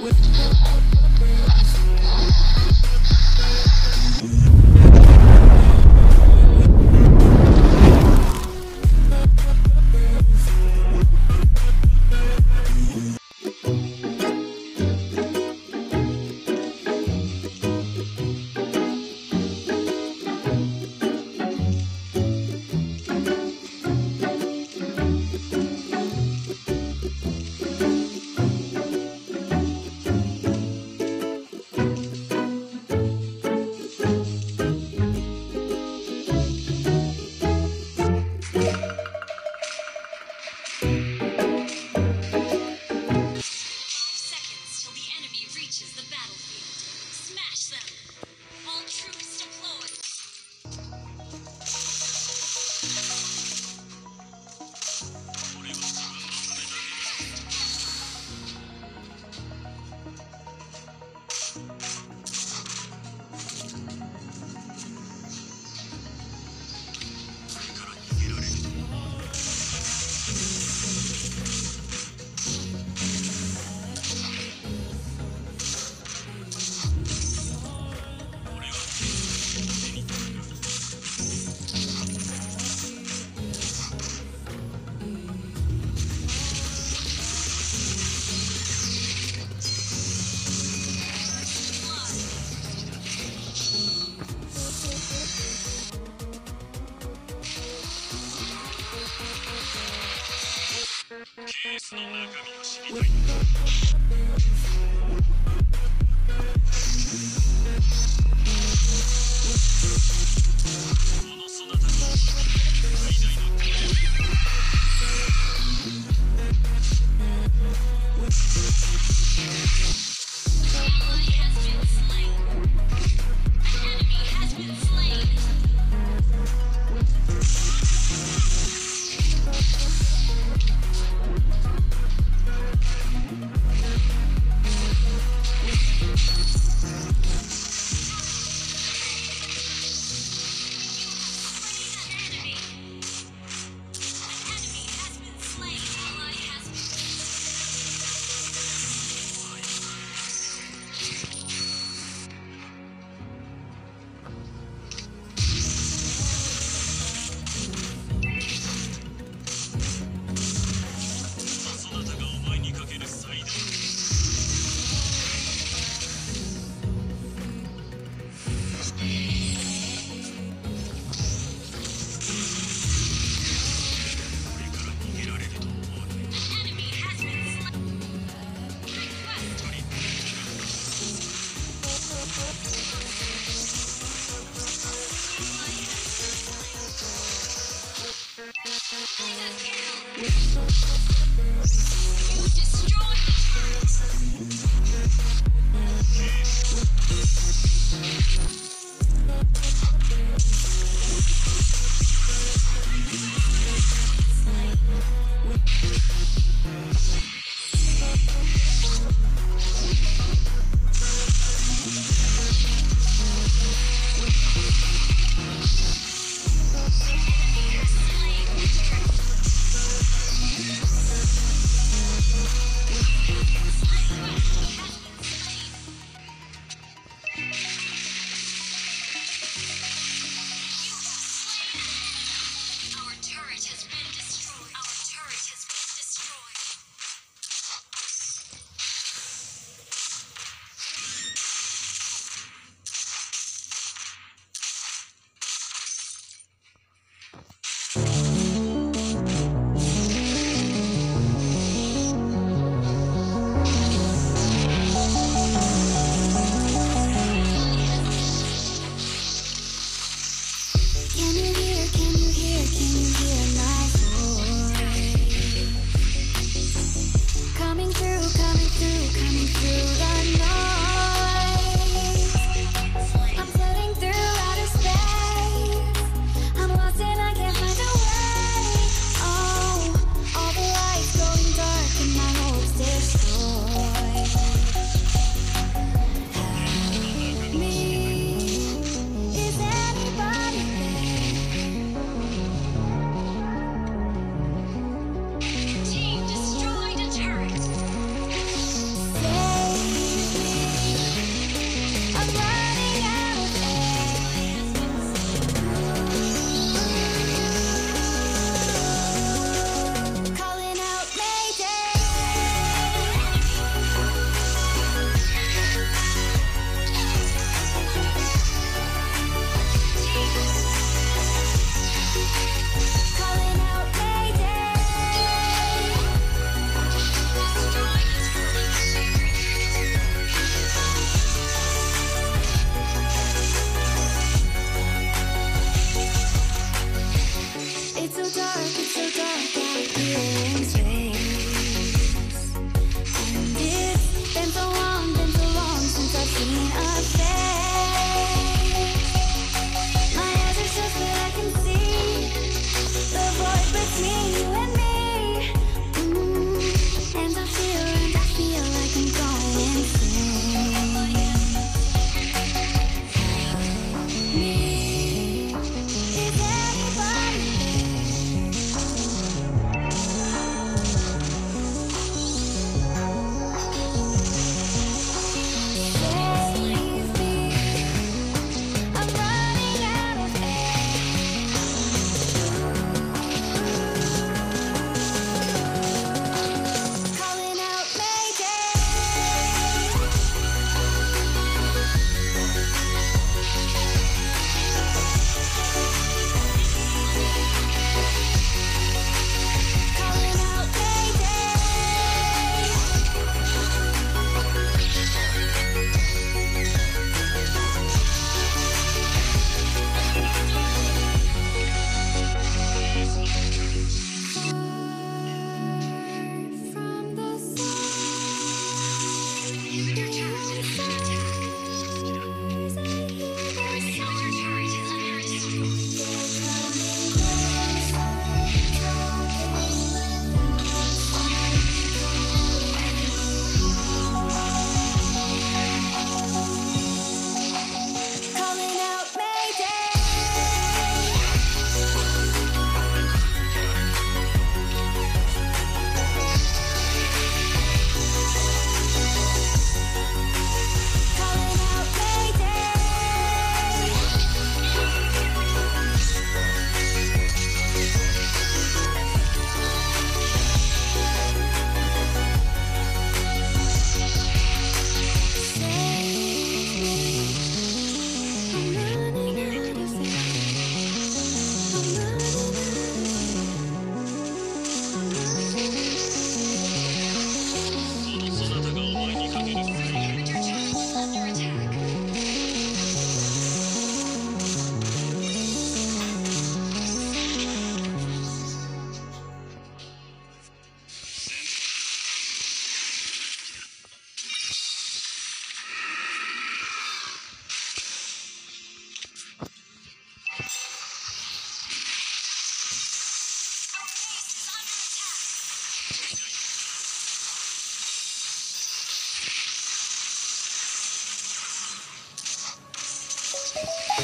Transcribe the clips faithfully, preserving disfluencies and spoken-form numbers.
ケースの中身を知りたいんだ。このそなたが最大の敵だ。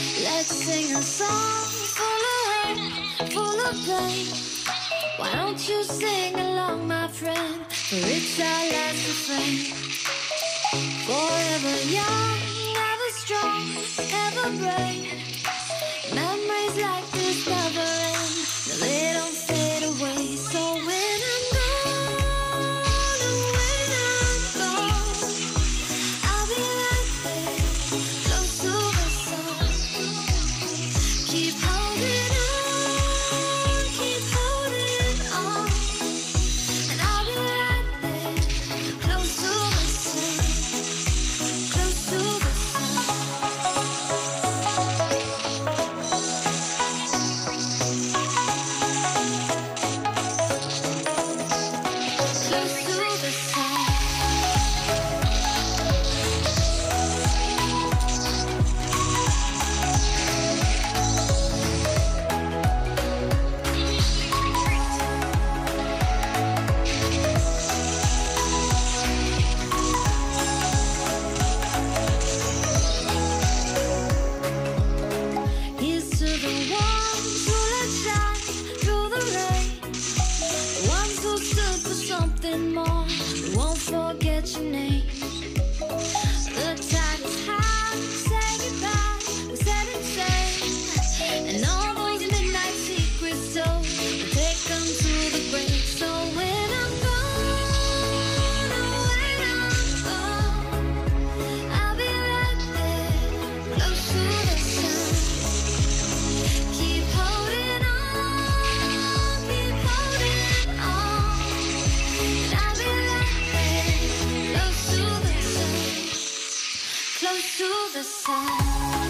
Let's sing a song full of rain, full of pain. Why don't you sing along, my friend? For it's our last refrain. Forever young, ever strong, ever brave. Memories like this never end. No, they don't fade away. So when I'm gone, and when I'm gone, I'll be right there, close to the sun. Keep holding on, keep holding on, and I'll be right there, close to the sun, close to the sun. Close to the sun. Here's to the ones who let shine through the rain, the ones who stood for something more, who won't forget your name. The tide is high, say goodbye, we said it safe, and all those midnight secrets told, we'll take them to the grave. So when I'm gone, oh, when I'm gone, I'll be right there, close to the sun. Keep holding on, keep holding on, and I'll be right there, close to the sun, close to the sun.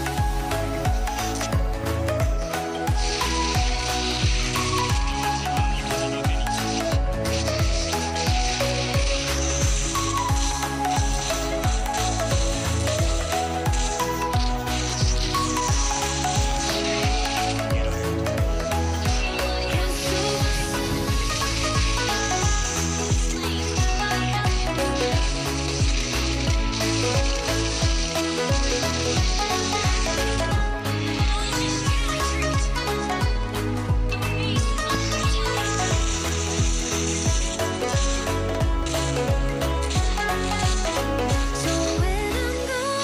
So when I'm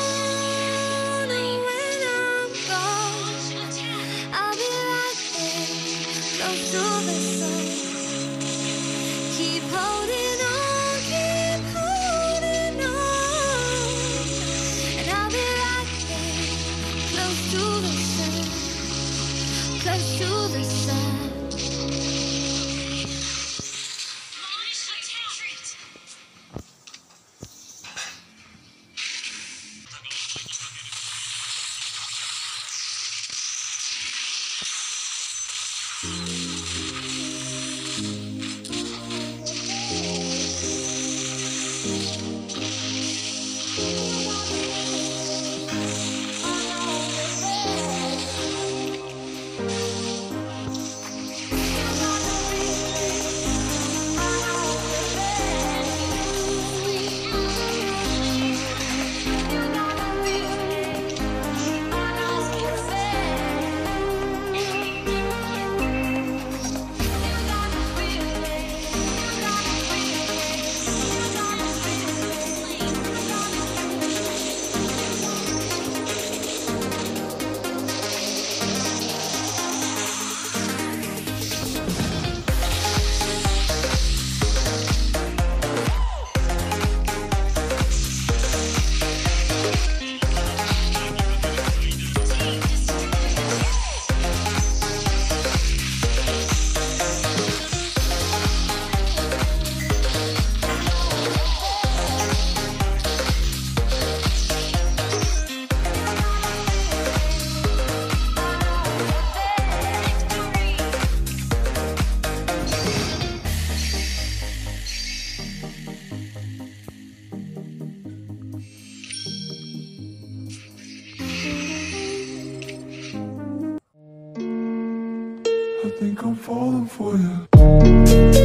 gone, oh, when I'm gone, I'll be right there, close to the sun. Keep holding on, keep holding on, and I'll be right there, close to the sun, close to the sun. I think I'm falling for you.